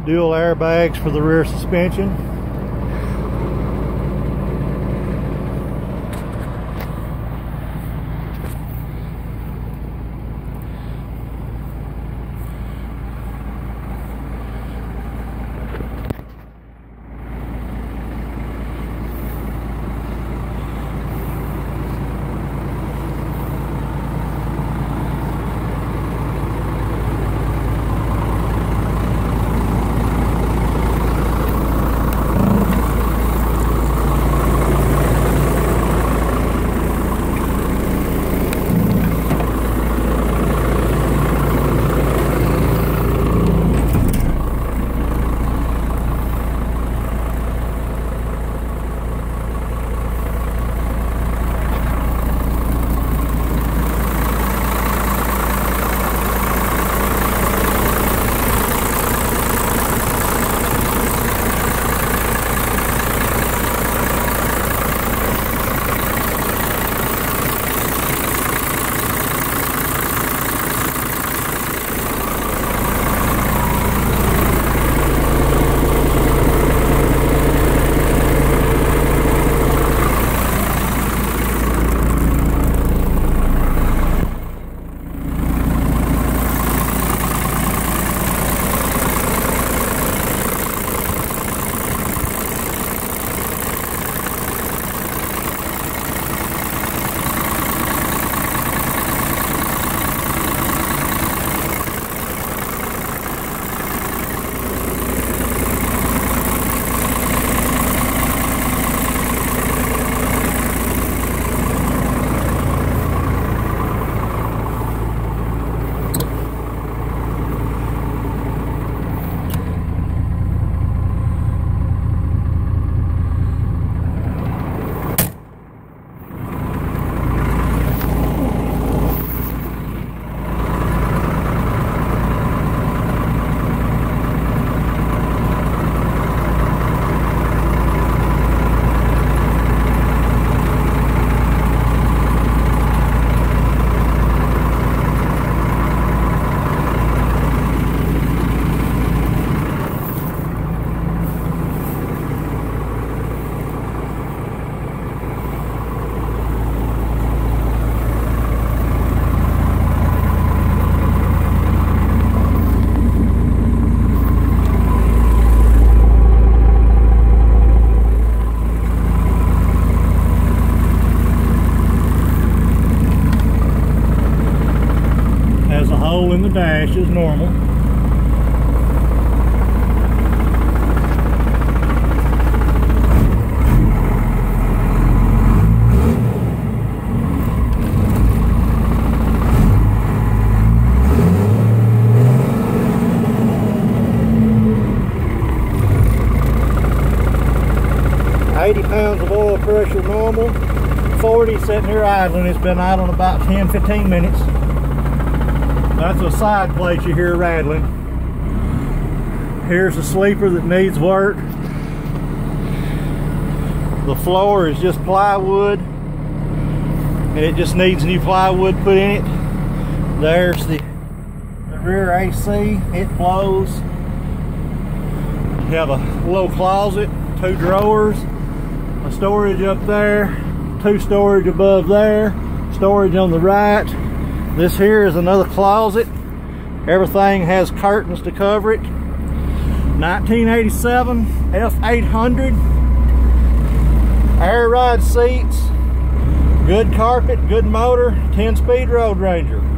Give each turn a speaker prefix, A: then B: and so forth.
A: dual airbags for the rear suspension. In the dash is normal. £80 of oil pressure normal. 40 sitting here idling. It's been idling about 10-15 minutes. That's a side plate you hear rattling. Here's a sleeper that needs work. The floor is just plywood and it just needs new plywood put in it. There's the rear AC. It blows. You have a little closet, 2 drawers, a storage up there, 2 storage above there, storage on the right. This here is another closet. Everything has curtains to cover it. 1987 F800. Air ride seats. Good carpet, good motor, 10-speed Road Ranger.